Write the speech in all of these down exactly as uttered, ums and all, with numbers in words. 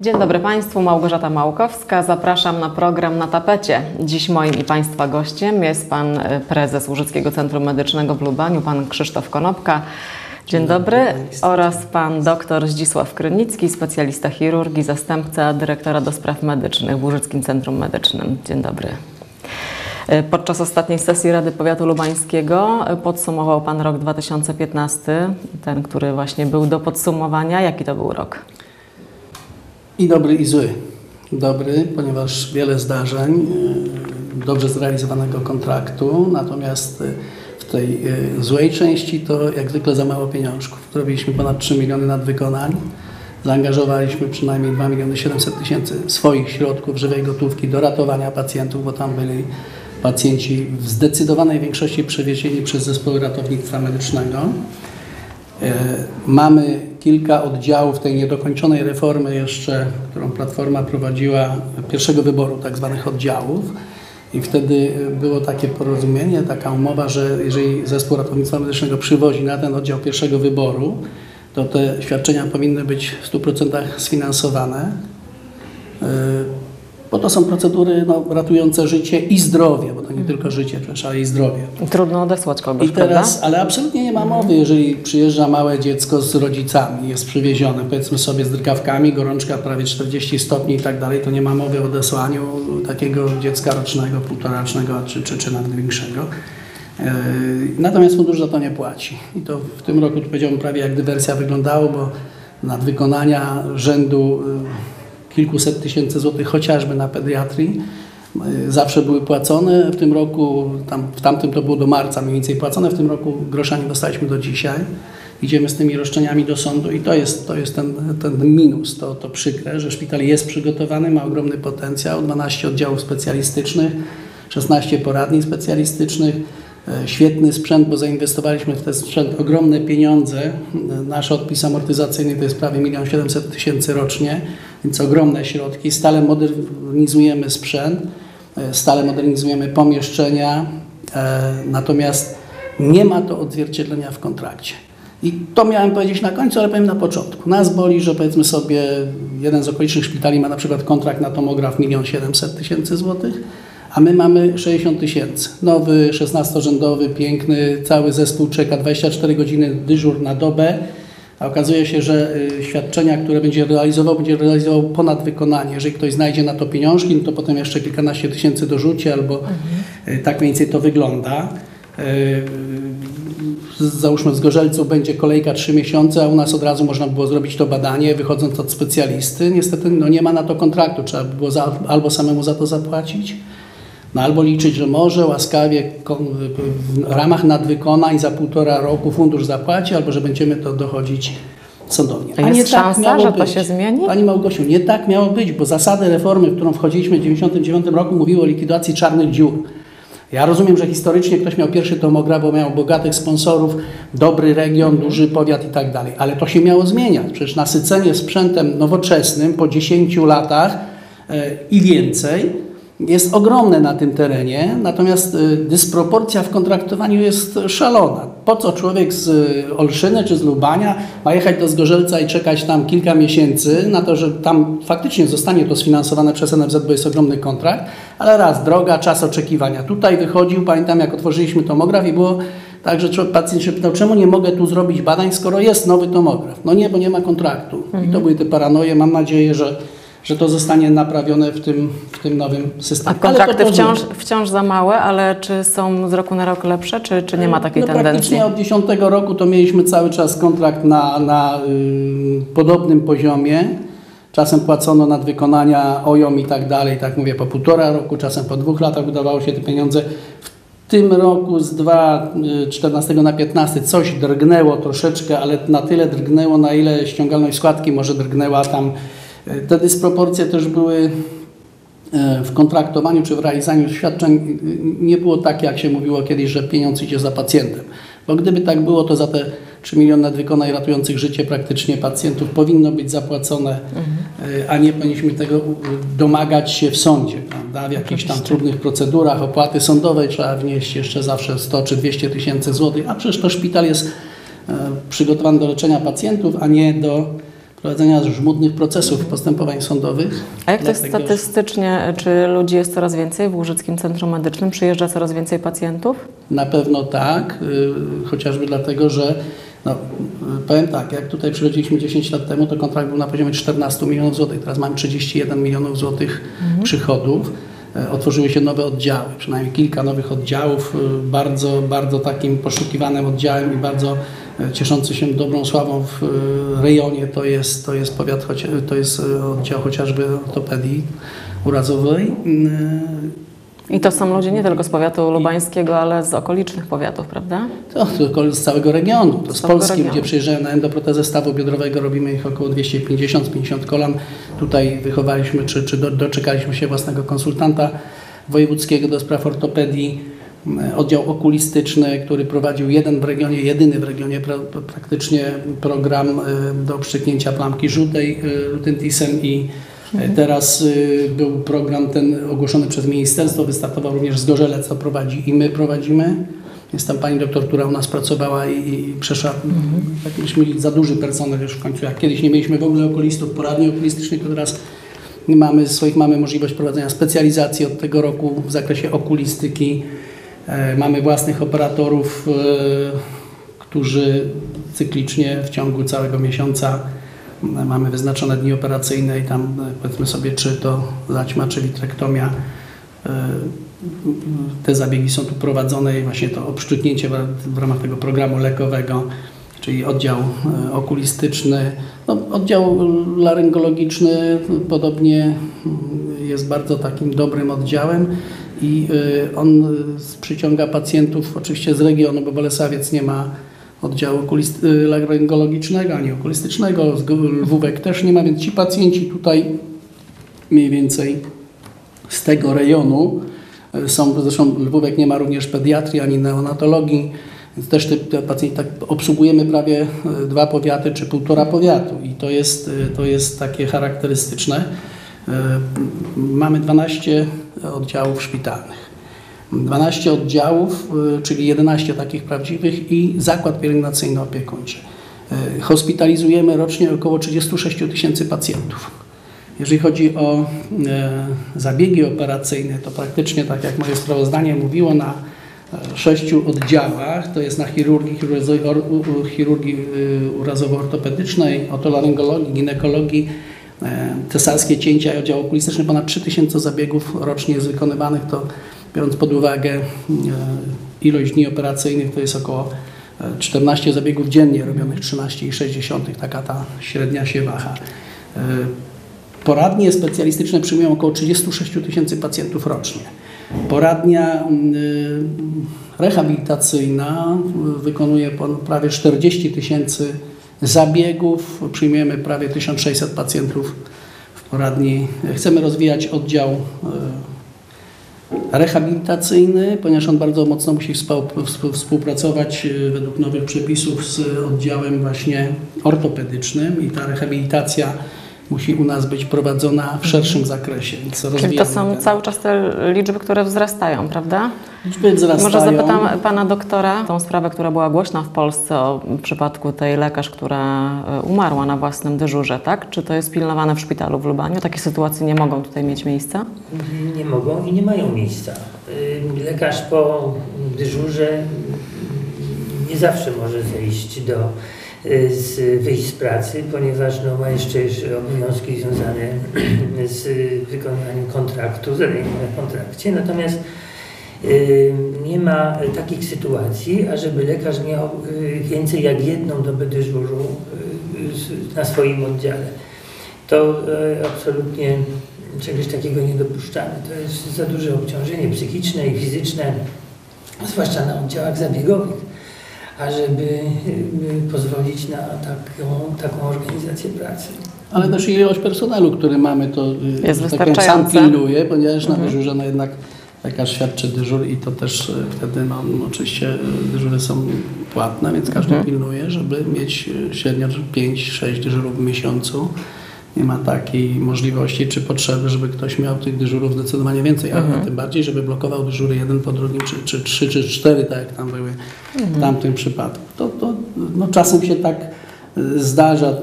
Dzień dobry Państwu, Małgorzata Małkowska. Zapraszam na program Na Tapecie. Dziś moim i Państwa gościem jest Pan Prezes Łużyckiego Centrum Medycznego w Lubaniu, Pan Krzysztof Konopka. Dzień, Dzień dobry. dobry oraz Pan Dr Zdzisław Krynicki, specjalista chirurgii, zastępca dyrektora do spraw medycznych w Łużyckim Centrum Medycznym. Dzień dobry. Podczas ostatniej sesji Rady Powiatu Lubańskiego podsumował Pan rok dwa tysiące piętnasty, ten, który właśnie był do podsumowania. Jaki to był rok? I dobry, i zły. Dobry, ponieważ wiele zdarzeń, dobrze zrealizowanego kontraktu, natomiast w tej złej części to jak zwykle za mało pieniążków. Zrobiliśmy ponad trzy miliony nadwykonań, zaangażowaliśmy przynajmniej dwa miliony siedemset tysięcy swoich środków żywej gotówki do ratowania pacjentów, bo tam byli pacjenci w zdecydowanej większości przewiezieni przez zespoły ratownictwa medycznego. Mamy kilka oddziałów tej niedokończonej reformy jeszcze, którą Platforma prowadziła, pierwszego wyboru tak zwanych oddziałów i wtedy było takie porozumienie, taka umowa, że jeżeli zespół ratownictwa medycznego przywozi na ten oddział pierwszego wyboru, to te świadczenia powinny być w stu procentach sfinansowane, bo to są procedury no, ratujące życie i zdrowie, bo to nie tylko życie, ale i zdrowie. Trudno odesłać kogoś, I teraz, prawda? ale absolutnie nie ma mowy, jeżeli przyjeżdża małe dziecko z rodzicami, jest przywiezione, powiedzmy sobie z drgawkami, gorączka prawie czterdzieści stopni i tak dalej, to nie ma mowy o odesłaniu takiego dziecka rocznego, półtorarocznego czy, czy, czy nawet większego. Yy, natomiast fundusz za to nie płaci. I to w tym roku, tu powiedziałbym, prawie jak dywersja wyglądało, bo nadwykonania rzędu yy, kilkuset tysięcy złotych chociażby na pediatrii zawsze były płacone. W tym roku, tam, w tamtym to było do marca mniej więcej płacone, w tym roku grosza nie dostaliśmy do dzisiaj. Idziemy z tymi roszczeniami do sądu i to jest, to jest ten, ten minus, to, to przykre, że szpital jest przygotowany, ma ogromny potencjał, dwanaście oddziałów specjalistycznych, szesnaście poradni specjalistycznych, świetny sprzęt, bo zainwestowaliśmy w ten sprzęt ogromne pieniądze. Nasz odpis amortyzacyjny to jest prawie milion siedemset tysięcy rocznie, więc ogromne środki. Stale modernizujemy sprzęt, stale modernizujemy pomieszczenia, natomiast nie ma to odzwierciedlenia w kontrakcie. I to miałem powiedzieć na końcu, ale powiem na początku. Nas boli, że powiedzmy sobie, jeden z okolicznych szpitali ma na przykład kontrakt na tomograf milion siedemset tysięcy złotych, a my mamy sześćdziesiąt tysięcy. Nowy, szesnastorzędowy, piękny, cały zespół czeka dwadzieścia cztery godziny dyżur na dobę, a okazuje się, że świadczenia, które będzie realizował, będzie realizował ponad wykonanie. Jeżeli ktoś znajdzie na to pieniążki, no to potem jeszcze kilkanaście tysięcy dorzuci, albo mhm. tak mniej więcej to wygląda. Załóżmy w Zgorzelcu będzie kolejka trzy miesiące, a u nas od razu można było zrobić to badanie, wychodząc od specjalisty. Niestety no nie ma na to kontraktu, trzeba by było za, albo samemu za to zapłacić, no albo liczyć, że może łaskawie w ramach nadwykonań za półtora roku fundusz zapłaci, albo że będziemy to dochodzić sądownie. A jest szansa, że to się zmieni? Pani Małgosiu, nie tak miało być, bo zasady reformy, w którą wchodziliśmy w dziewięćdziesiątym dziewiątym roku, mówiły o likwidacji czarnych dziur. Ja rozumiem, że historycznie ktoś miał pierwszy tomograf, bo miał bogatych sponsorów, dobry region, duży powiat i tak dalej, ale to się miało zmieniać. Przecież nasycenie sprzętem nowoczesnym po dziesięciu latach yy, i więcej jest ogromne na tym terenie, natomiast y, dysproporcja w kontraktowaniu jest szalona. Po co człowiek z y, Olszyny czy z Lubania ma jechać do Zgorzelca i czekać tam kilka miesięcy na to, że tam faktycznie zostanie to sfinansowane przez N F Z, bo jest ogromny kontrakt, ale raz, droga, czas oczekiwania. Tutaj wychodził, pamiętam jak otworzyliśmy tomograf i było tak, że pacjent się pytał, czemu nie mogę tu zrobić badań, skoro jest nowy tomograf. No nie, bo nie ma kontraktu. Mhm. I to były te paranoje. Mam nadzieję, że że to zostanie naprawione w tym, w tym nowym systemie. A kontrakty wciąż, wciąż za małe, ale czy są z roku na rok lepsze, czy, czy nie ma takiej no, tendencji? Praktycznie od dziesiątego roku to mieliśmy cały czas kontrakt na, na y, podobnym poziomie. Czasem płacono nadwykonania O J O M i tak dalej, tak mówię, po półtora roku, czasem po dwóch latach udawało się te pieniądze. W tym roku z dwa tysiące czternastego na piętnasty coś drgnęło troszeczkę, ale na tyle drgnęło, na ile ściągalność składki może drgnęła tam. Te dysproporcje też były w kontraktowaniu czy w realizowaniu świadczeń. Nie było tak, jak się mówiło kiedyś, że pieniądz idzie za pacjentem. Bo gdyby tak było, to za te trzy miliony nadwykonań ratujących życie praktycznie pacjentów powinno być zapłacone, mhm. a nie powinniśmy tego domagać się w sądzie, prawda? W jakichś tam trudnych procedurach, opłaty sądowej trzeba wnieść jeszcze zawsze sto czy dwieście tysięcy złotych, a przecież to szpital jest przygotowany do leczenia pacjentów, a nie do prowadzenia żmudnych procesów postępowań sądowych. A jak to jest Dlatego, statystycznie? Czy ludzi jest coraz więcej w Łużyckim Centrum Medycznym? Przyjeżdża coraz więcej pacjentów? Na pewno tak, y, chociażby dlatego, że no, y, powiem tak, jak tutaj przychodziliśmy dziesięć lat temu, to kontrakt był na poziomie czternaście milionów złotych, teraz mamy trzydzieści jeden milionów złotych mhm. przychodów. Y, otworzyły się nowe oddziały, przynajmniej kilka nowych oddziałów, y, bardzo, bardzo takim poszukiwanym oddziałem i bardzo y, cieszący się dobrą sławą w y, rejonie, to jest, to jest powiat, choć, to jest y, oddział chociażby ortopedii urazowej. Y, I to są ludzie nie tylko z powiatu lubańskiego, ale z okolicznych powiatów, prawda? To tylko z całego regionu. To z, z Polski, regionu. Gdzie przyjeżdżają na endoprotezę stawu biodrowego, robimy ich około dwieście pięćdziesiąt pięćdziesiąt kolan. Tutaj wychowaliśmy, czy, czy do, doczekaliśmy się własnego konsultanta wojewódzkiego do spraw ortopedii, oddział okulistyczny, który prowadził jeden w regionie, jedyny w regionie pra, praktycznie program do pszczyknięcia plamki żółtej Lutentisem i teraz y, był program ten ogłoszony przez ministerstwo, wystartował również Zgorzelec, co prowadzi i my prowadzimy. Jest tam pani doktor, która u nas pracowała i, i przeszła, mhm. tak myśmy mieli za duży personel już w końcu. Jak kiedyś nie mieliśmy w ogóle okulistów, poradni okulistycznych, to teraz mamy swoich, mamy możliwość prowadzenia specjalizacji od tego roku w zakresie okulistyki. E, mamy własnych operatorów, e, którzy cyklicznie w ciągu całego miesiąca mamy wyznaczone dni operacyjne i tam powiedzmy sobie, czy to zaćma, czy vitrektomia. Te zabiegi są tu prowadzone i właśnie to obszczyknięcie w ramach tego programu lekowego, czyli oddział okulistyczny. No, oddział laryngologiczny podobnie jest bardzo takim dobrym oddziałem i on przyciąga pacjentów oczywiście z regionu, bo Boleslawiec nie ma oddziału laryngologicznego, ani okulistycznego, z Lwówek też nie ma, więc ci pacjenci tutaj mniej więcej z tego rejonu są, zresztą Lwówek nie ma również pediatrii, ani neonatologii, więc też te, te pacjenci tak obsługujemy prawie dwa powiaty, czy półtora powiatu i to jest, to jest takie charakterystyczne. Mamy dwanaście oddziałów szpitalnych. dwanaście oddziałów, czyli jedenaście takich prawdziwych i zakład pielęgnacyjno-opiekuńczy. Hospitalizujemy rocznie około trzydzieści sześć tysięcy pacjentów. Jeżeli chodzi o e, zabiegi operacyjne, to praktycznie, tak jak moje sprawozdanie mówiło, na sześciu oddziałach, to jest na chirurgii, chirurgii urazowo-ortopedycznej, otolaryngologii, ginekologii, e, cesarskie cięcia i oddział okulistyczny, ponad trzy tysiące zabiegów rocznie jest wykonywanych, to biorąc pod uwagę e, ilość dni operacyjnych, to jest około czternaście zabiegów dziennie, robionych trzynaście przecinek sześć, taka ta średnia się waha. E, Poradnie specjalistyczne przyjmują około trzydzieści sześć tysięcy pacjentów rocznie. Poradnia y, rehabilitacyjna wykonuje prawie czterdzieści tysięcy zabiegów. Przyjmujemy prawie tysiąc sześćset pacjentów w poradni. Chcemy rozwijać oddział y, rehabilitacyjny, ponieważ on bardzo mocno musi współpracować y, według nowych przepisów z oddziałem właśnie ortopedycznym i ta rehabilitacja musi u nas być prowadzona w szerszym zakresie. Czyli to są ten. cały czas te liczby, które wzrastają, prawda? Liczby wzrastają. Może zapytam pana doktora tą sprawę, która była głośna w Polsce o przypadku tej lekarz, która umarła na własnym dyżurze, tak? Czy to jest pilnowane w szpitalu w Lubaniu? Takie sytuacje nie mogą tutaj mieć miejsca? Nie mogą i nie mają miejsca. Lekarz po dyżurze nie zawsze może zejść do Z, wyjść z pracy, ponieważ no, ma jeszcze, jeszcze obowiązki związane z wykonywaniem kontraktu, zadaniem na kontrakcie. Natomiast y, nie ma takich sytuacji, ażeby lekarz miał y, więcej jak jedną dobę dyżuru y, na swoim oddziale. To y, absolutnie czegoś takiego nie dopuszczamy. To jest za duże obciążenie psychiczne i fizyczne, zwłaszcza na oddziałach zabiegowych, ażeby pozwolić na taką, taką organizację pracy. Ale też ilość personelu, który mamy, to jest tak powiem, sam pilnuje, ponieważ na dyżurze no jednak lekarz świadczy dyżur i to też wtedy no, oczywiście dyżury są płatne, więc każdy mhm. pilnuje, żeby mieć średnio pięć sześć dyżurów w miesiącu. Nie ma takiej możliwości czy potrzeby, żeby ktoś miał tych dyżurów zdecydowanie więcej, mhm. a tym bardziej, żeby blokował dyżury jeden po drugim, czy, czy trzy, czy cztery, tak jak tam były mhm. w tamtym przypadku. To, to no, czasem się tak zdarza.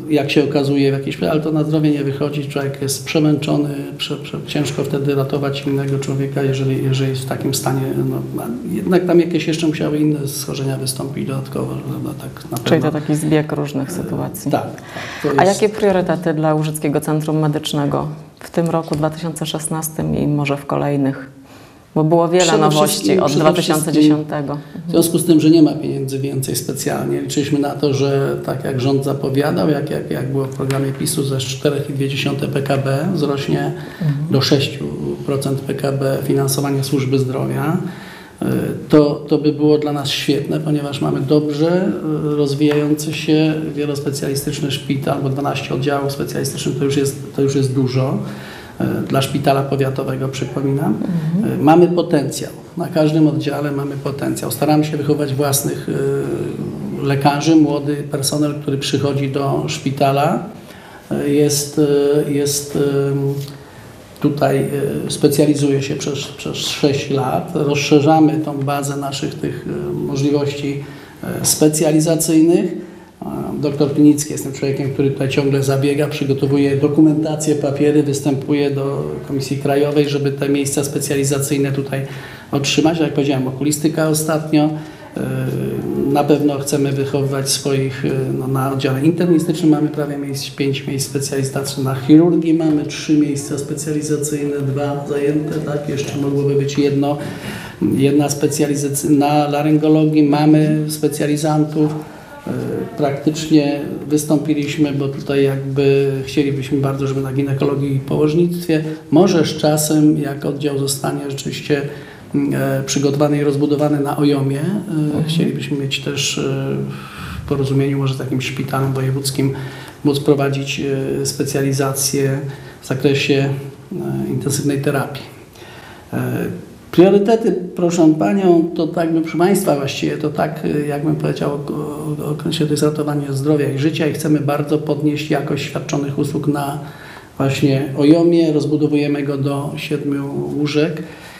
jak się okazuje w jakiejś, ale to na zdrowie nie wychodzi, człowiek jest przemęczony, prze, prze, ciężko wtedy ratować innego człowieka, jeżeli, jeżeli jest w takim stanie, no, jednak tam jakieś jeszcze musiały inne schorzenia wystąpić dodatkowo. No, tak na Czyli pewno. to taki zbieg różnych sytuacji. Tak. tak to A jest... jakie priorytety dla Łużyckiego Centrum Medycznego w tym roku dwa tysiące szesnastym i może w kolejnych? Bo było wiele Przede nowości wszystkim- od przede dwa tysiące dziesiątego. W związku z tym, że nie ma pieniędzy więcej specjalnie, liczyliśmy na to, że tak jak rząd zapowiadał, jak, jak, jak było w programie PiSu, ze cztery przecinek dwa P K B wzrośnie mhm. do sześć procent P K B finansowanie służby zdrowia. To, to by było dla nas świetne, ponieważ mamy dobrze rozwijający się wielospecjalistyczny szpital, bo dwanaście oddziałów specjalistycznych to już jest, to już jest dużo. Dla szpitala powiatowego, przypominam. Mhm. Mamy potencjał. Na każdym oddziale mamy potencjał. Staramy się wychować własnych y, lekarzy, młody personel, który przychodzi do szpitala. Jest, y, jest y, tutaj y, specjalizuje się przez, przez sześć lat. Rozszerzamy tą bazę naszych tych y, możliwości y, specjalizacyjnych. Doktor Klinicki, jestem człowiekiem, który tutaj ciągle zabiega, przygotowuje dokumentację, papiery, występuje do Komisji Krajowej, żeby te miejsca specjalizacyjne tutaj otrzymać. Jak powiedziałem, okulistyka ostatnio. Na pewno chcemy wychowywać swoich, no, na oddziale internistycznym mamy prawie miejsc, pięć miejsc specjalizacyjnych, na chirurgii mamy trzy miejsca specjalizacyjne, dwa zajęte, tak, jeszcze mogłoby być jedno, jedna specjalizacja. Na laryngologii mamy specjalizantów. Praktycznie wystąpiliśmy, bo tutaj jakby chcielibyśmy bardzo, żeby na ginekologii i położnictwie, może z czasem, jak oddział zostanie rzeczywiście e, przygotowany i rozbudowany na OJOM-ie, e, mhm. chcielibyśmy mieć też e, w porozumieniu może z jakimś szpitalem wojewódzkim móc prowadzić e, specjalizację w zakresie e, intensywnej terapii. E, Priorytety, proszę Panią, to tak, proszę Państwa właściwie, to tak, jakbym powiedział o, o okresie, to jest ratowanie zdrowia i życia i chcemy bardzo podnieść jakość świadczonych usług na właśnie OJOM-ie. Rozbudowujemy go do siedmiu łóżek.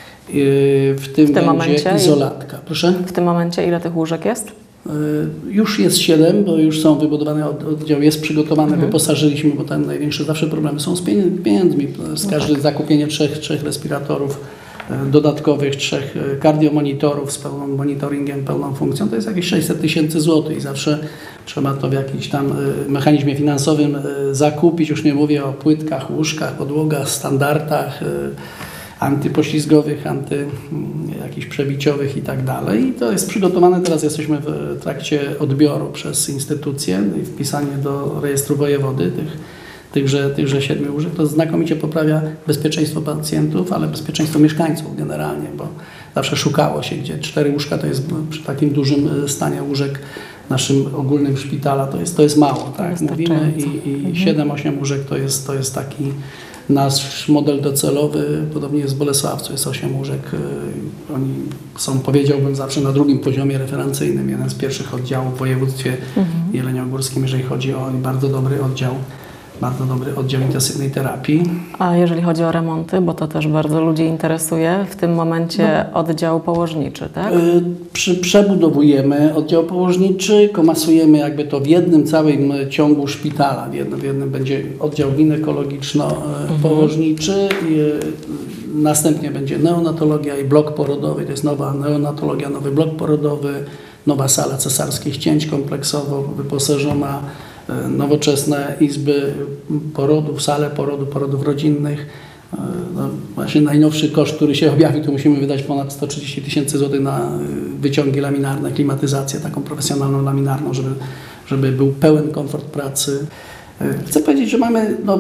W tym, w tym będzie momencie izolatka. Proszę? W tym momencie ile tych łóżek jest? Już jest siedem, bo już są wybudowane, oddział jest przygotowany, mhm. wyposażyliśmy, bo tam największe zawsze problemy są z pieniędzmi. Z każde no tak. zakupienie trzech, trzech respiratorów dodatkowych, trzech kardiomonitorów z pełnym monitoringiem, pełną funkcją, to jest jakieś sześćset tysięcy złotych i zawsze trzeba to w jakimś tam mechanizmie finansowym zakupić. Już nie mówię o płytkach, łóżkach, podłogach, standardach antypoślizgowych, anty jakichś przebiciowych i tak dalej. I to jest przygotowane. Teraz jesteśmy w trakcie odbioru przez instytucje i wpisanie do rejestru wojewody tych Tychże, tychże siedmiu łóżek, to znakomicie poprawia bezpieczeństwo pacjentów, ale bezpieczeństwo mieszkańców generalnie, bo zawsze szukało się, gdzie cztery łóżka to jest przy takim dużym stanie łóżek w naszym ogólnym szpitala, to jest, to jest mało, tak mówimy, i, i siedem osiem łóżek to jest, to jest taki nasz model docelowy, podobnie jest w Bolesławcu, jest osiem łóżek, oni są, powiedziałbym, zawsze na drugim poziomie referencyjnym, jeden z pierwszych oddziałów w województwie mhm. jeleniogórskim, jeżeli chodzi o bardzo dobry oddział Bardzo dobry oddział intensywnej terapii. A jeżeli chodzi o remonty, bo to też bardzo ludzi interesuje, w tym momencie no. oddział położniczy, tak? Yy, przy, przebudowujemy oddział położniczy, komasujemy jakby to w jednym całym ciągu szpitala. W jednym, w jednym będzie oddział ginekologiczno-położniczy, mhm. yy, następnie będzie neonatologia i blok porodowy, to jest nowa neonatologia, nowy blok porodowy, nowa sala cesarskich cięć kompleksowo wyposażona, nowoczesne izby porodów, sale porodu, porodów rodzinnych. No, właśnie najnowszy koszt, który się objawił, to musimy wydać ponad sto trzydzieści tysięcy złotych na wyciągi laminarne, klimatyzację taką profesjonalną laminarną, żeby, żeby był pełen komfort pracy. Chcę powiedzieć, że mamy no,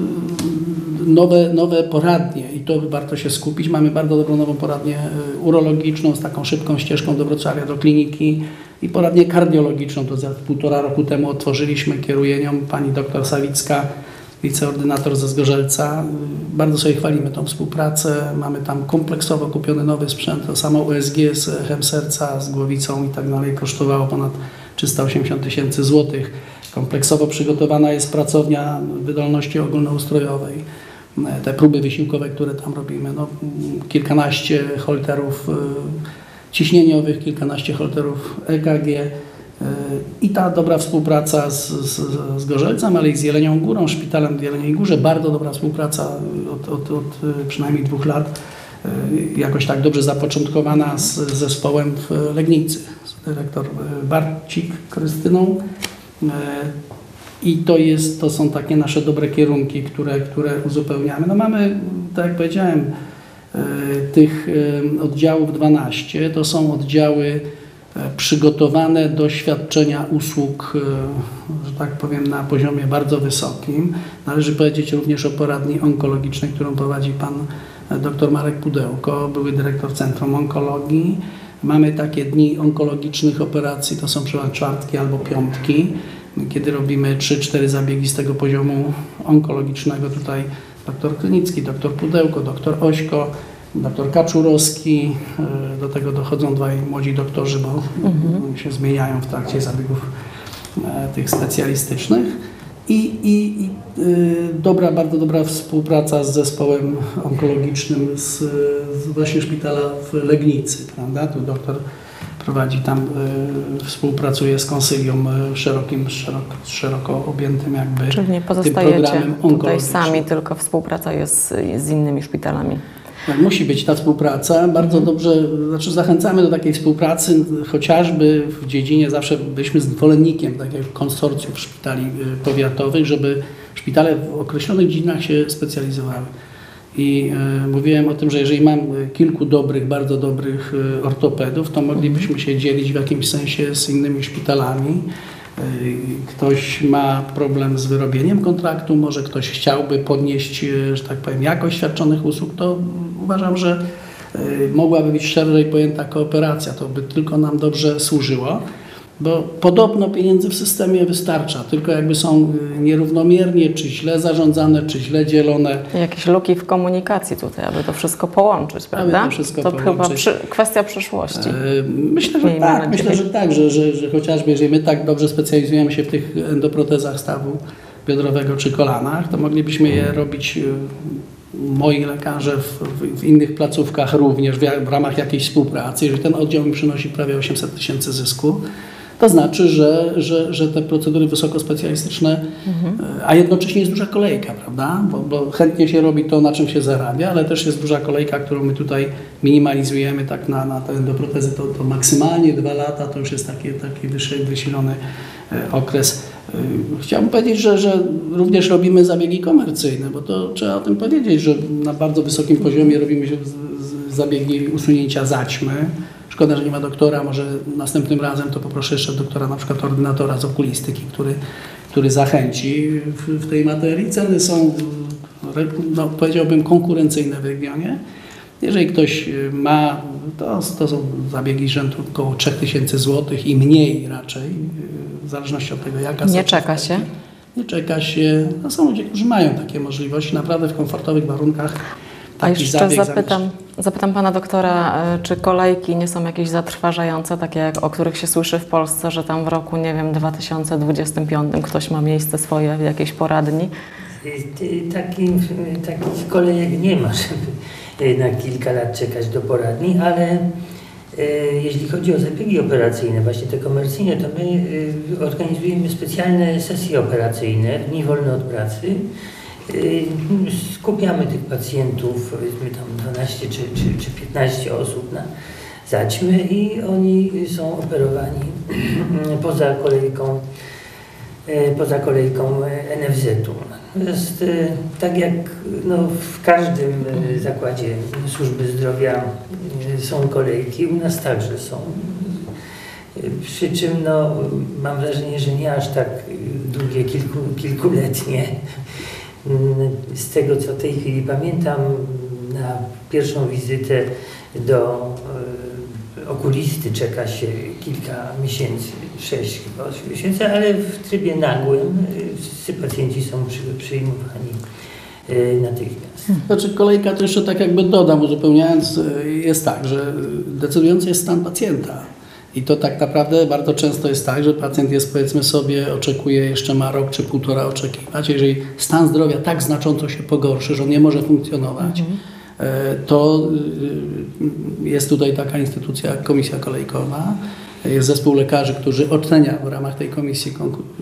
nowe, nowe poradnie i to warto się skupić. Mamy bardzo dobrą nową poradnię urologiczną z taką szybką ścieżką do Wrocławia, do kliniki i poradnię kardiologiczną. To za półtora roku temu otworzyliśmy, kieruje nią pani doktor Sawicka, wiceordynator ze Zgorzelca. Bardzo sobie chwalimy tą współpracę. Mamy tam kompleksowo kupiony nowy sprzęt. To samo U S G z echem serca, z głowicą i tak dalej kosztowało ponad trzysta osiemdziesiąt tysięcy złotych. Kompleksowo przygotowana jest pracownia wydolności ogólnoustrojowej. Te próby wysiłkowe, które tam robimy, no, kilkanaście holterów ciśnieniowych, kilkanaście holterów E K G, I ta dobra współpraca z, z, z Gorzelcem, ale i z Jelenią Górą, szpitalem w Jeleniej Górze, bardzo dobra współpraca od, od, od przynajmniej dwóch lat, jakoś tak dobrze zapoczątkowana z zespołem w Legnicy, z dyrektor Barcik Krystyną. I to, jest, to są takie nasze dobre kierunki, które, które uzupełniamy. No mamy, tak jak powiedziałem, tych oddziałów dwanaście, to są oddziały przygotowane do świadczenia usług, że tak powiem, na poziomie bardzo wysokim. Należy powiedzieć również o poradni onkologicznej, którą prowadzi pan dr Marek Pudełko, były dyrektor Centrum Onkologii. Mamy takie dni onkologicznych operacji, to są przykład czwartki albo piątki, kiedy robimy trzy cztery zabiegi z tego poziomu onkologicznego. Tutaj dr Krynicki, dr Pudełko, dr Ośko, dr Kaczurowski, do tego dochodzą dwaj młodzi doktorzy, bo mhm. się zmieniają w trakcie zabiegów tych specjalistycznych. I, i, i dobra, bardzo dobra współpraca z zespołem onkologicznym z, z właśnie szpitala w Legnicy, prawda? Tu doktor prowadzi tam, y, współpracuje z konsylium szerokim, szeroko, szeroko objętym jakby Czyli nie pozostajecie tutaj sami, tylko współpraca jest z, z innymi szpitalami. Musi być ta współpraca. Bardzo mhm. dobrze, znaczy zachęcamy do takiej współpracy, chociażby w dziedzinie, zawsze byliśmy zwolennikiem takiego konsorcjum szpitali powiatowych, żeby szpitale w określonych dziedzinach się specjalizowały. I y, mówiłem o tym, że jeżeli mam kilku dobrych, bardzo dobrych y, ortopedów, to moglibyśmy się dzielić w jakimś sensie z innymi szpitalami. Y, ktoś ma problem z wyrobieniem kontraktu, może ktoś chciałby podnieść, y, że tak powiem, jakość świadczonych usług, to uważam, że y, mogłaby być szerzej pojęta kooperacja. To by tylko nam dobrze służyło. Bo podobno pieniędzy w systemie wystarcza, tylko jakby są nierównomiernie, czy źle zarządzane, czy źle dzielone. Jakieś luki w komunikacji tutaj, aby to wszystko połączyć, prawda? To, wszystko to połączyć. chyba przy, kwestia przyszłości. Myślę, że Miejmy tak, nadzieję. myślę, że tak, że, że, że chociażby jeżeli my tak dobrze specjalizujemy się w tych endoprotezach stawu biodrowego czy kolanach, to moglibyśmy je robić moi lekarze w, w, w innych placówkach również w, w ramach jakiejś współpracy. Jeżeli ten oddział mi przynosi prawie osiemset tysięcy zysku, to znaczy, że, że, że te procedury wysokospecjalistyczne, mhm. a jednocześnie jest duża kolejka, prawda? Bo, bo chętnie się robi to, na czym się zarabia, ale też jest duża kolejka, którą my tutaj minimalizujemy tak na, na te endoprotezy, to, to maksymalnie dwa lata, to już jest taki, taki wysilony okres. Chciałbym powiedzieć, że, że również robimy zabiegi komercyjne, bo to trzeba o tym powiedzieć, że na bardzo wysokim poziomie robimy zabiegi usunięcia zaćmy. Szkoda, że nie ma doktora, może następnym razem to poproszę jeszcze doktora, na przykład ordynatora z okulistyki, który, który zachęci w, w tej materii. Ceny są, no, powiedziałbym, konkurencyjne w regionie. Jeżeli ktoś ma, to, to są zabiegi rzędu około trzy tysiące złotych i mniej raczej, w zależności od tego, jaka Nie czeka się? Nie czeka się. No, są ludzie, którzy mają takie możliwości, naprawdę w komfortowych warunkach. A jeszcze zapytam, zapytam pana doktora, czy kolejki nie są jakieś zatrważające, takie jak, o których się słyszy w Polsce, że tam w roku, nie wiem, dwa tysiące dwudziestym piątym ktoś ma miejsce swoje w jakiejś poradni? Takich taki kolejek nie ma, żeby na kilka lat czekać do poradni, ale e, jeśli chodzi o zabiegi operacyjne, właśnie te komercyjne, to my e, organizujemy specjalne sesje operacyjne, dni wolne od pracy. Skupiamy tych pacjentów, powiedzmy tam dwanaście czy, czy, czy piętnaście osób na zaćmy i oni są operowani poza kolejką, poza kolejką N F Z-u. To jest tak jak no, w każdym zakładzie służby zdrowia są kolejki, u nas także są. Przy czym no, mam wrażenie, że nie aż tak długie, kilku, kilkuletnie. Z tego, co w tej chwili pamiętam, na pierwszą wizytę do y, okulisty czeka się kilka miesięcy, sześć chyba osiem miesięcy, ale w trybie nagłym y, wszyscy pacjenci są przy, przyjmowani y, natychmiast. Znaczy kolejka, to jeszcze tak jakby dodam, uzupełniając, jest tak, że decydujący jest stan pacjenta. I to tak naprawdę bardzo często jest tak, że pacjent jest, powiedzmy sobie, oczekuje, jeszcze ma rok czy półtora oczekiwać. Jeżeli stan zdrowia tak znacząco się pogorszy, że on nie może funkcjonować, mhm. to jest tutaj taka instytucja jak Komisja Kolejkowa Jest zespół lekarzy, którzy ocenia w ramach tej komisji,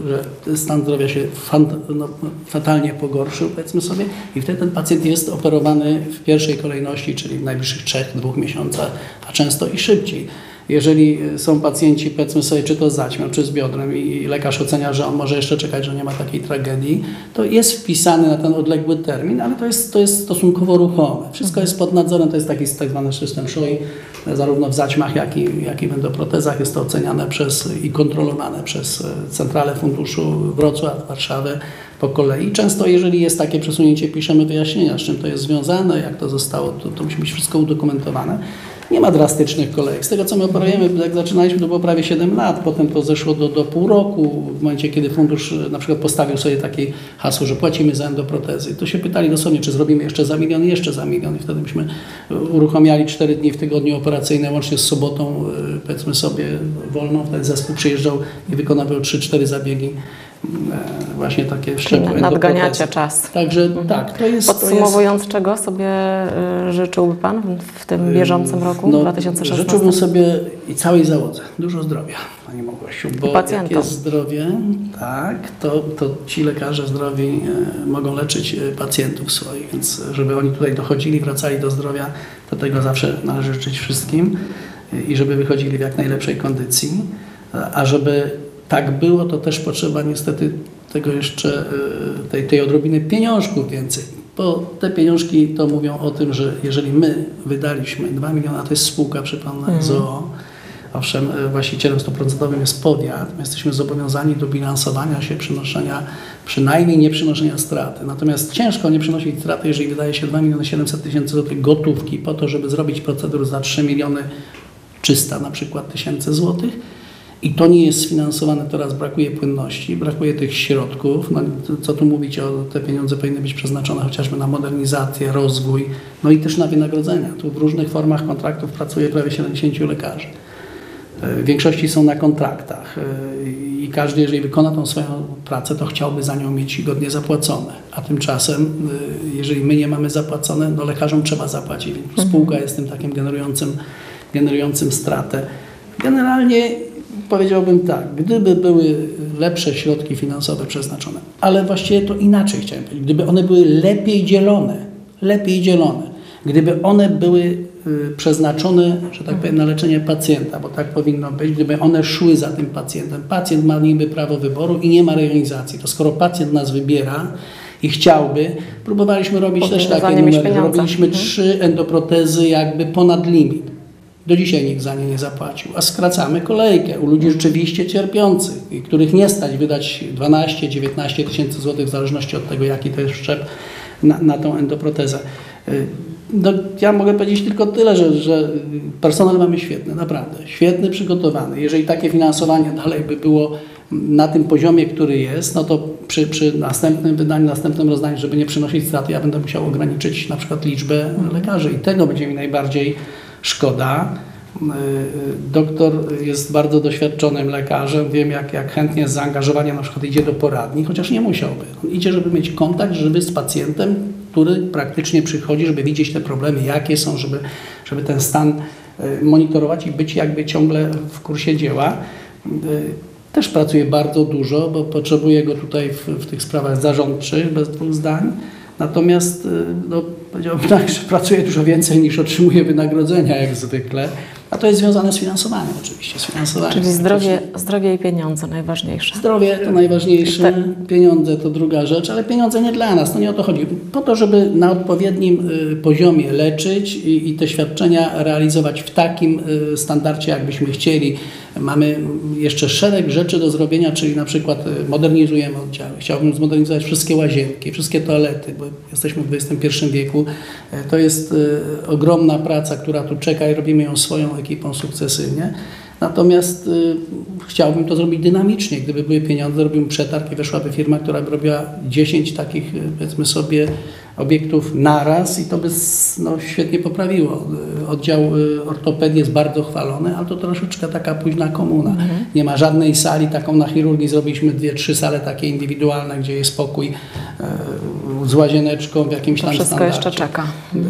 że stan zdrowia się fant, no, fatalnie pogorszył, powiedzmy sobie, i wtedy ten pacjent jest operowany w pierwszej kolejności, czyli w najbliższych trzech, dwóch miesiącach, a często i szybciej. Jeżeli są pacjenci, powiedzmy sobie, czy to z zaćmią, czy z biodrem i lekarz ocenia, że on może jeszcze czekać, że nie ma takiej tragedii, to jest wpisany na ten odległy termin, ale to jest, to jest stosunkowo ruchome. Wszystko jest pod nadzorem, to jest taki tak zwany system S Z O I, zarówno w zaćmach, jak i, jak i w endoprotezach. Jest to oceniane przez i kontrolowane przez Centralę Funduszu Wrocław, Warszawę po kolei. Często, jeżeli jest takie przesunięcie, piszemy wyjaśnienia, z czym to jest związane, jak to zostało, to, to musi być wszystko udokumentowane. Nie ma drastycznych kolejek. Z tego, co my operujemy, jak zaczynaliśmy, to było prawie siedem lat, potem to zeszło do, do pół roku, w momencie, kiedy fundusz na przykład postawił sobie takie hasło, że płacimy za endoprotezy. To się pytali dosłownie, czy zrobimy jeszcze za milion, jeszcze za milion, i wtedy myśmy uruchamiali cztery dni w tygodniu operacyjne, łącznie z sobotą, powiedzmy sobie, wolną. Wtedy zespół przyjeżdżał i wykonywał trzy cztery zabiegi. Właśnie takie szczepy. Nadganiacie czas. Także mhm. tak, to jest... Podsumowując, to jest... czego sobie życzyłby Pan w tym bieżącym roku, no, dwa tysiące szesnastym? Życzyłbym sobie i całej załodze dużo zdrowia, Pani Małgosiu, bo pacjentom. Jak jest zdrowie, tak, to, to ci lekarze zdrowi e, mogą leczyć pacjentów swoich, więc żeby oni tutaj dochodzili, wracali do zdrowia, to tego zawsze należy życzyć wszystkim i żeby wychodzili w jak najlepszej kondycji, a żeby tak było, to też potrzeba niestety tego jeszcze, tej, tej odrobiny pieniążków więcej. Bo te pieniążki to mówią o tym, że jeżeli my wydaliśmy dwa miliony, to jest spółka, przypomnę, mm. Z O O, owszem, właścicielem stuprocentowym jest powiat, my jesteśmy zobowiązani do bilansowania się, przynoszenia, przynajmniej nie przynoszenia straty. Natomiast ciężko nie przynosić straty, jeżeli wydaje się dwa miliony siedemset tysięcy złotych gotówki po to, żeby zrobić procedurę za trzy miliony trzysta na przykład tysięcy złotych. I to nie jest sfinansowane, teraz brakuje płynności, brakuje tych środków. No, co tu mówić, o te pieniądze powinny być przeznaczone chociażby na modernizację, rozwój, no i też na wynagrodzenia. Tu w różnych formach kontraktów pracuje prawie siedemdziesięciu lekarzy. W większości są na kontraktach i każdy, jeżeli wykona tą swoją pracę, to chciałby za nią mieć godnie zapłacone. A tymczasem, jeżeli my nie mamy zapłacone, no lekarzom trzeba zapłacić, więc spółka jest tym takim generującym, generującym stratę. Generalnie powiedziałbym tak, gdyby były lepsze środki finansowe przeznaczone, ale właściwie to inaczej chciałem powiedzieć, gdyby one były lepiej dzielone, lepiej dzielone, gdyby one były y, przeznaczone, że tak powiem, na leczenie pacjenta, bo tak powinno być, gdyby one szły za tym pacjentem. Pacjent ma niby prawo wyboru i nie ma rejonizacji. To skoro pacjent nas wybiera i chciałby, próbowaliśmy robić Powinno też takie numery, robiliśmy mhm. trzy endoprotezy jakby ponad limit. Do dzisiaj nikt za nie nie zapłacił, a skracamy kolejkę u ludzi rzeczywiście cierpiących, których nie stać wydać dwanaście dziewiętnaście tysięcy złotych w zależności od tego, jaki to jest szczep na, na tą endoprotezę. No, ja mogę powiedzieć tylko tyle, że, że personel mamy świetny, naprawdę, świetny, przygotowany. Jeżeli takie finansowanie dalej by było na tym poziomie, który jest, no to przy, przy następnym wydaniu, następnym rozdaniu, żeby nie przynosić straty, ja będę musiał ograniczyć na przykład liczbę lekarzy i tego będzie mi najbardziej szkoda. Doktor jest bardzo doświadczonym lekarzem, wiem jak, jak chętnie z zaangażowaniem na przykład idzie do poradni, chociaż nie musiałby. On idzie, żeby mieć kontakt żywy z pacjentem, który praktycznie przychodzi, żeby widzieć te problemy, jakie są, żeby, żeby ten stan monitorować i być jakby ciągle w kursie dzieła. Też pracuje bardzo dużo, bo potrzebuje go tutaj w, w tych sprawach zarządczych, bez dwóch zdań. Natomiast no, powiedziałbym tak, że pracuje dużo więcej niż otrzymuje wynagrodzenia jak zwykle, a to jest związane z finansowaniem oczywiście. Z finansowaniem. Czyli zdrowie, zdrowie i pieniądze najważniejsze. Zdrowie to najważniejsze, pieniądze to druga rzecz, ale pieniądze nie dla nas, to nie o to chodzi. Po to, żeby na odpowiednim y, poziomie leczyć i, i te świadczenia realizować w takim y, standardzie, jakbyśmy chcieli. Mamy jeszcze szereg rzeczy do zrobienia, czyli na przykład modernizujemy oddziały. Chciałbym zmodernizować wszystkie łazienki, wszystkie toalety, bo jesteśmy w dwudziestym pierwszym wieku. To jest y, ogromna praca, która tu czeka i robimy ją swoją ekipą sukcesywnie. Natomiast y, chciałbym to zrobić dynamicznie. Gdyby były pieniądze, robiłbym przetarg i weszłaby firma, która by robiła dziesięć takich, powiedzmy sobie, obiektów naraz i to by no, świetnie poprawiło. Oddział ortopedii jest bardzo chwalony, ale to troszeczkę taka późna komuna. Mhm. Nie ma żadnej sali, taką na chirurgii zrobiliśmy dwie, trzy sale takie indywidualne, gdzie jest pokój e, z łazieneczką w jakimś to tam wszystko standardzie. jeszcze czeka. Mhm.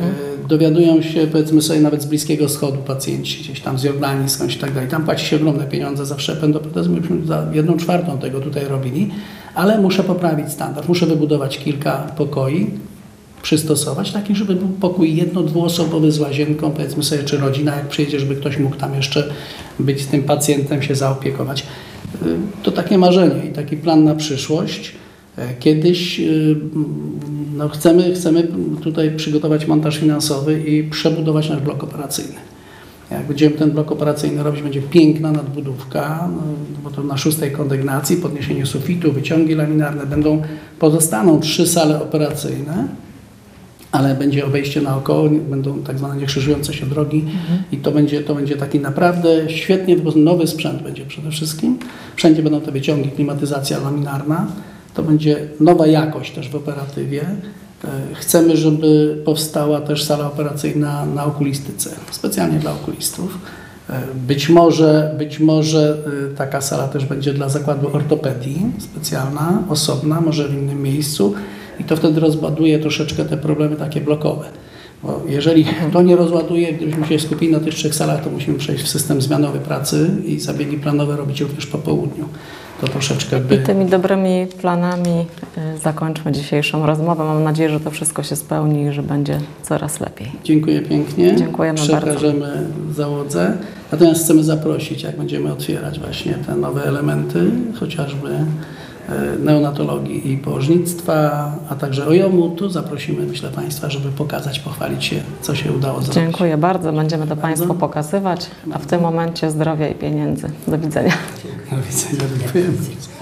dowiadują się, powiedzmy sobie, nawet z Bliskiego Wschodu pacjenci, gdzieś tam z Jordanii, skądś i tak dalej. Tam płaci się ogromne pieniądze za wszczep endoprotezy, myśmy za jedną czwartą tego tutaj robili, ale muszę poprawić standard, muszę wybudować kilka pokoi, przystosować taki, żeby był pokój jedno-, dwuosobowy z łazienką, powiedzmy sobie, czy rodzina, jak przyjedzie, żeby ktoś mógł tam jeszcze być z tym pacjentem, się zaopiekować. To takie marzenie i taki plan na przyszłość. Kiedyś no, chcemy, chcemy tutaj przygotować montaż finansowy i przebudować nasz blok operacyjny. Jak będziemy ten blok operacyjny robić, będzie piękna nadbudówka, no, bo to na szóstej kondygnacji, podniesienie sufitu, wyciągi laminarne, będą, pozostaną trzy sale operacyjne, ale będzie obejście naokoło, będą tak zwane niekrzyżujące się drogi mhm. i to będzie, to będzie taki naprawdę świetnie, nowy sprzęt będzie przede wszystkim. Wszędzie będą te wyciągi, klimatyzacja laminarna. To będzie nowa jakość też w operatywie. Chcemy, żeby powstała też sala operacyjna na okulistyce, specjalnie dla okulistów. Być może, być może taka sala też będzie dla zakładu ortopedii, specjalna, osobna, może w innym miejscu i to wtedy rozładuje troszeczkę te problemy takie blokowe. Bo jeżeli to nie rozładuje, gdybyśmy się skupili na tych trzech salach, to musimy przejść w system zmianowy pracy i zabiegi planowe robić również po południu. To troszeczkę by... I tymi dobrymi planami zakończmy dzisiejszą rozmowę. Mam nadzieję, że to wszystko się spełni i że będzie coraz lepiej. Dziękuję pięknie. Dziękujemy Przekażemy bardzo. załodze. Natomiast chcemy zaprosić, jak będziemy otwierać właśnie te nowe elementy, chociażby neonatologii i położnictwa, a także O J O M-u, tu zaprosimy, myślę, Państwa, żeby pokazać, pochwalić się, co się udało zrobić. Dziękuję bardzo. Będziemy to Państwu pokazywać, a w tym momencie zdrowia i pieniędzy. Do widzenia. Do widzenia. Dziękuję.